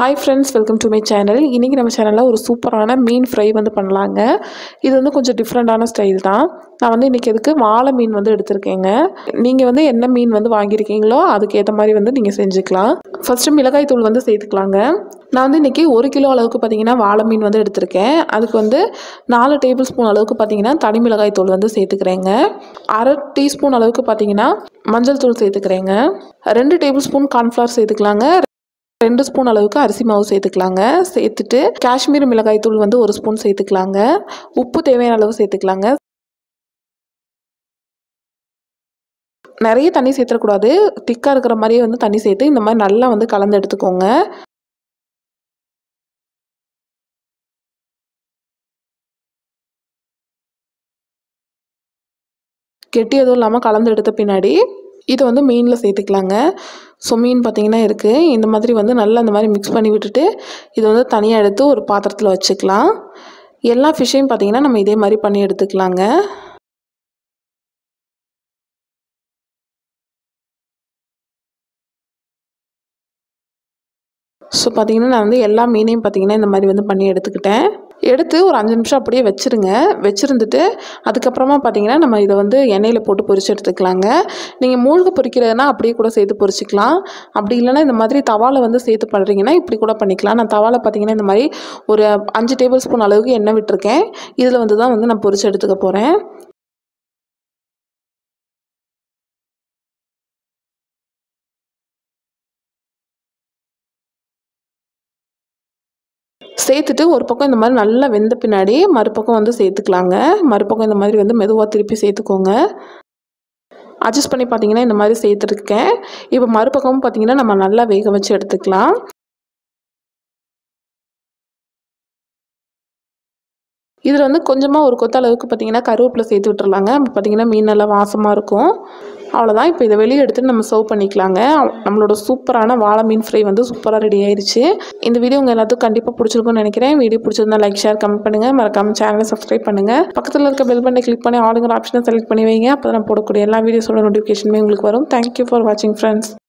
Hi friends, welcome to my channel. இன்றைக்கி நம்ம சேனலில் ஒரு சூப்பரான மீன் ஃப்ரை வந்து பண்ணலாங்க. இது வந்து கொஞ்சம் டிஃப்ரெண்ட்டான ஸ்டைல் தான். நான் வந்து இன்றைக்கி எதுக்கு வாழை மீன் வந்து எடுத்திருக்கேங்க. நீங்கள் வந்து என்ன மீன் வந்து வாங்கியிருக்கீங்களோ அதுக்கேற்ற மாதிரி வந்து நீங்கள் செஞ்சுக்கலாம். ஃபஸ்ட்டு மிளகாய் தூள் வந்து சேர்த்துக்கலாங்க. நான் வந்து இன்றைக்கி 1 கிலோ அளவுக்கு பார்த்திங்கன்னா வாழை மீன் வந்து எடுத்திருக்கேன். அதுக்கு வந்து 4 டேபிள் ஸ்பூன் அளவுக்கு பார்த்திங்கன்னா தனி மிளகாய் தூள் வந்து சேர்த்துக்கிறேங்க. 1/2 டீஸ்பூன் அளவுக்கு பார்த்திங்கன்னா மஞ்சள் தூள் சேர்த்துக்கிறேங்க. 2 டேபிள் ஸ்பூன் கார்ன்ஃப்ளவர் சேர்த்துக்கலாங்க. 2 ஸ்பூன் அளவுக்கு அரிசி மாவு சேர்த்துக்கலாங்க. சேர்த்துட்டு காஷ்மீர் மிளகாய் தூள் வந்து 1 ஸ்பூன் சேர்த்துக்கலாங்க. உப்பு தேவையான அளவு சேர்த்துக்கலாங்க. நிறைய தண்ணி சேர்த்துக்கூடாது. திக்காக இருக்கிற மாதிரியே வந்து தண்ணி சேர்த்து இந்த மாதிரி நல்லா வந்து கலந்து எடுத்துக்கோங்க. கெட்டி எதுவும் இல்லாமல் கலந்து எடுத்த பின்னாடி இதை வந்து மீனில் சேர்த்துக்கலாங்க. ஸோ மீன் பார்த்திங்கன்னா இருக்குது. இந்த மாதிரி வந்து நல்லா இந்த மாதிரி மிக்ஸ் பண்ணி விட்டுட்டு இதை வந்து தனியாக எடுத்து ஒரு பாத்திரத்தில் வச்சுக்கலாம். எல்லா ஃபிஷ்ஷையும் பார்த்திங்கன்னா நம்ம இதே மாதிரி பண்ணி எடுத்துக்கலாங்க. ஸோ பார்த்திங்கன்னா நான் வந்து எல்லா மீனையும் பார்த்திங்கன்னா இந்த மாதிரி வந்து பண்ணி எடுத்துக்கிட்டேன். எடுத்து ஒரு 5 நிமிஷம் அப்படியே வச்சுருங்க. வச்சுருந்துட்டு அதுக்கப்புறமா பார்த்திங்கன்னா நம்ம இதை வந்து எண்ணெயில் போட்டு பொரிச்சு எடுத்துக்கலாங்க. நீங்கள் மூழ்க பொரிக்கிறதுனா அப்படியே கூட சேர்த்து பொரிச்சிக்கலாம். அப்படி இல்லைனா இந்த மாதிரி தவாவில் வந்து சேர்த்து பண்ணுறீங்கன்னா இப்படி கூட பண்ணிக்கலாம். நான் தவாவில் பார்த்திங்கன்னா இந்த மாதிரி ஒரு 5 டேபிள் ஸ்பூன் அளவுக்கு எண்ணெய் விட்டுருக்கேன். இதில் வந்து தான் வந்து நான் பொரிச்சு எடுத்துக்க போகிறேன். சேர்த்துட்டு ஒரு பக்கம் இந்த மாதிரி நல்லா வெந்த பின்னாடி மறுபக்கம் வந்து சேர்த்துக்கலாங்க. மறுபக்கம் இந்த மாதிரி வந்து மெதுவாக திருப்பி சேர்த்துக்கோங்க. அட்ஜஸ்ட் பண்ணி பார்த்தீங்கன்னா இந்த மாதிரி சேர்த்துருக்கேன். இப்போ மறுபக்கமும் பார்த்தீங்கன்னா நம்ம நல்லா வேக வச்சு எடுத்துக்கலாம். இதில் வந்து கொஞ்சமாக ஒரு கொத்த அளவுக்கு பார்த்திங்கன்னா கருவேப்பிலை சேர்த்து விட்டுறலாங்க. அப்போ பார்த்திங்கன்னா மீன் நல்லா வாசமாக இருக்கும். அவ்வளோதான். இப்போ இதை வெளியே எடுத்துகிட்டு நம்ம சர்வ் பண்ணிக்கலாங்க. நம்மளோட சூப்பரான வாழை மீன் ஃப்ரை வந்து சூப்பராக ரெடி ஆயிடுச்சு. இந்த வீடியோ உங்கள் எல்லாத்துக்கும் கண்டிப்பாக பிடிச்சிருக்கும்னு நினைக்கிறேன். வீடியோ பிடிச்சிருந்தா லைக், ஷேர், கமெண்ட் பண்ணுங்கள். மறக்காம சேனலை சப்ஸ்கிரைப் பண்ணுங்கள். பக்கத்தில் இருக்க பெல் பட்டனை கிளிக் பண்ணி ஆளுங்கிற ஆப்ஷனை செலக்ட் பண்ணி வைங்க. அப்போ தான் நான் போடக்கூடிய எல்லா வீடியோஸோட நோட்டிஃபிகேஷனுமே உங்களுக்கு வரும். தேங்க்யூ ஃபார் வாட்சிங் ஃப்ரெண்ட்ஸ்.